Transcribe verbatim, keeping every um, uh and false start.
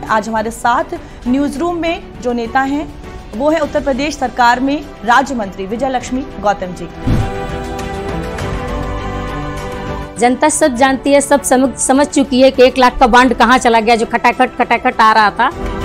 आज हमारे साथ न्यूज रूम में जो नेता हैं वो है उत्तर प्रदेश सरकार में राज्य मंत्री विजय लक्ष्मी गौतम जी। जनता सब जानती है, सब समझ समझ चुकी है कि एक लाख का बांड कहाँ चला गया जो खटाखट खटाखट आ रहा था।